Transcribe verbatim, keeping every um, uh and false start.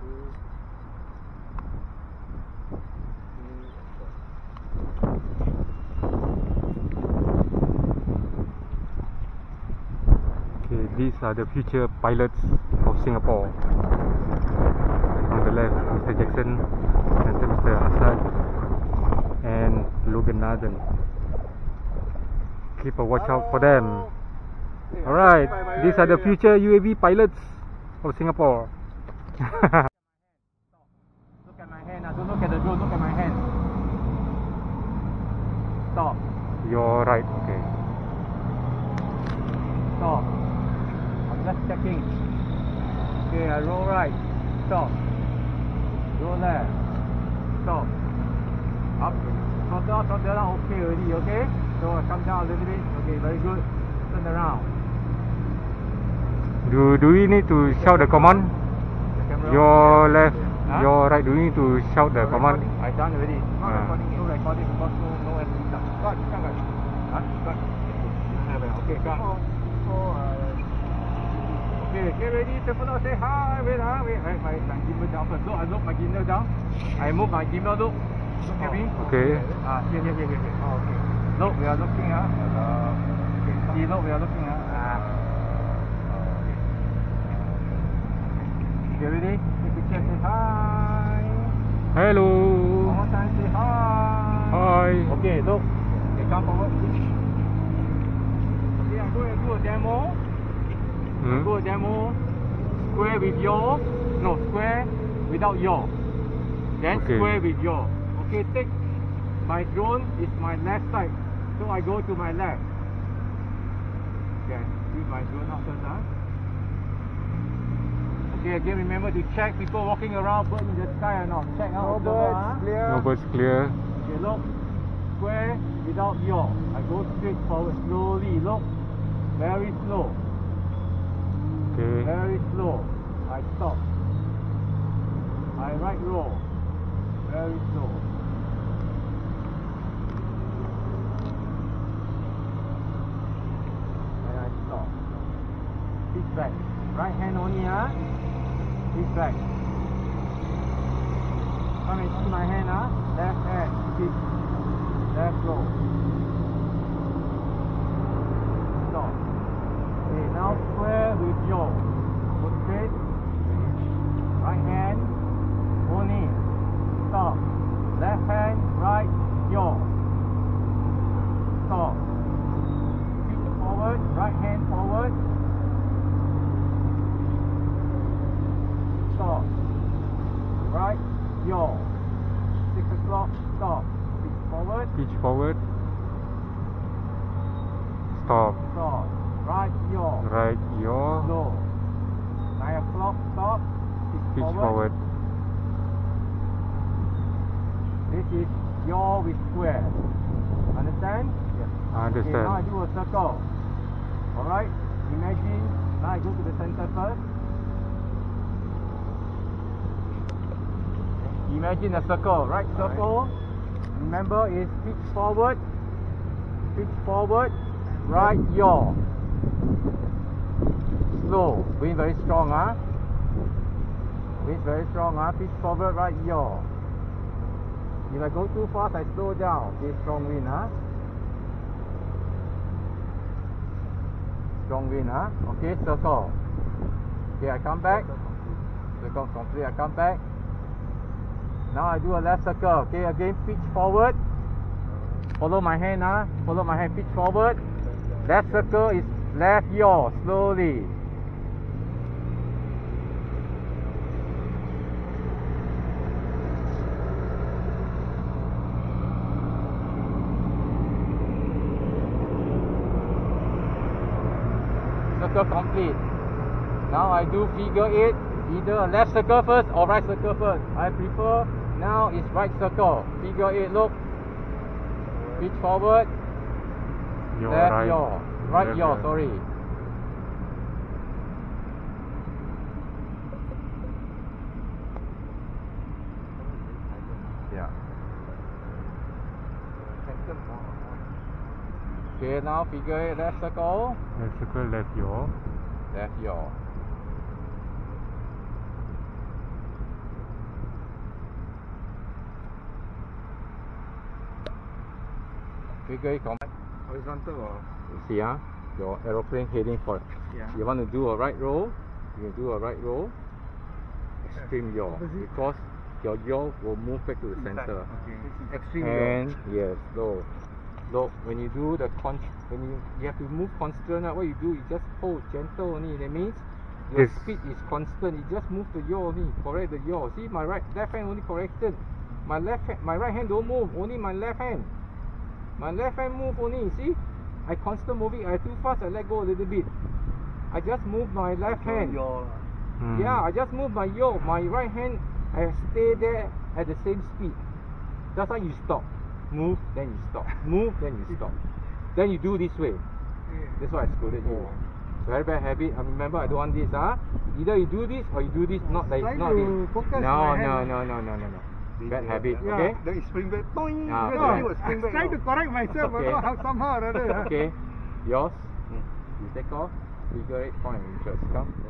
Okay, these are the future pilots of Singapore. On the left, Mister Jackson, center Mister Assad, and Logan Nathan. Keep a watch out for them. Alright, these are the future U A V pilots of Singapore. Look at my hand now, don't look at the drone, look at my hand. Stop. You're right, okay. Stop. I'm just checking. Okay, I roll right. Stop. Roll left. Stop. Up. Throttle up, throttle down. Okay already, okay? So I come down a little bit. Okay, very good. Turn around. Do do we need to shout the command? The Your left, huh? your right. Do we need to shout the No command? recording. I done already. Not Ah. recording. No recording because no no S D card. Got, got, got. Huh? Got. Okay, got. Okay, get ready. Telephone out. Say hi. Wait, huh? Wait. Wait, my, my gimbal down first. Look, I look my gimbal down. I move my gimbal. Look. Look at me. Okay. Ah, here, here, here, here. here. Oh, okay. Look, we are looking. Huh? Uh, okay. See, look, we are looking. Huh? Ah. Okay, ready? Take a check. Say hi. Hello. One more time. Say hi. Hi. Okay, look. Okay, come forward. Okay, I'm going to do a demo. Hmm? Do a demo. Square with your. No, square without your. Then Okay. square with your. Okay, take my drone is my left side. So I go to my left. Okay, use my drone out first. Huh? Okay, again remember to check people walking around, bird in the sky or not. Check out. No birds, clear. No birds clear. Okay, look. Square without yaw. I go straight forward slowly. Look. Very slow. Okay. Very slow. I stop. I right roll. Very slow. And I stop. Pitch back. Right hand only, huh? Pitch back. Come and see my hand, huh? Left hand. Pitch. Left roll. Stop. Okay, now square with yaw. Go straight. Right hand. Only. Stop. Left hand. Right. Yaw. Stop. Pitch forward. Right hand forward. Stop. Right. Yaw. Six o'clock. Stop. Pitch forward. Pitch forward. Stop. Stop. Right. Yaw. Right. Yaw. Slow. Nine o'clock. Stop. Pitch, Pitch forward. forward. This is yaw with square. Understand? Yes. I Okay, understand. now I do a circle. Alright? Imagine, now I go to the center first. Imagine a circle, right? Circle. Remember, is pitch forward, pitch forward, right, yaw. Slow. Wind very strong, huh? Wind very strong, huh? Pitch forward, right, yaw. If I go too fast, I slow down. Okay, strong wind, huh? Strong wind, huh? Okay, circle. Okay, I come back. Circle complete. I come back. Now I do a left circle. Okay, again, pitch forward. Follow my hand, huh? Follow my hand, pitch forward. Left circle is left yaw, slowly. Circle complete. Now I do figure eight, either left circle first or right circle first. I prefer now is right circle. Figure eight, look. Pitch forward. Yaw, Left right. yaw. Right Left yaw, yaw. sorry. Yeah. Okay, now figure eight, left circle. Left circle, left yaw. Left yaw. figure eight combine. Horizontal or? See, huh? Your aeroplane heading for. Yeah. You want to do a right roll, you do a right roll, extreme yaw, because your yaw will move back to the center. Okay. Extreme And yes, low. Look, when you do the con, when you you have to move constant, uh, what you do, you just hold gentle only. That means your Yes. speed is constant. You just move the yaw only, correct the yaw. See, my right left hand only corrected. My left hand, my right hand don't move. Only my left hand. My left hand move only. See, I constant moving. I too fast. I let go a little bit. I just move my left hand. Your, Hmm. Yeah, I just move my yaw. My right hand, I stay there at the same speed. That's why you stop. Move, then you stop. Move, then you stop. Then you do this way. That's why I scolded you. Very bad habit. I remember I don't want this. Huh? Either you do this or you do this. Not like Try not to this. focus No, my no, hand. no, no, no, no, no. Bad habit. Yeah. Okay. Then you spring back. Boing. Ah, You correct. do a spring back. Try to correct myself, Okay. but how somehow or other. Okay. Yours. You take off. Figure eight point of interest. Come.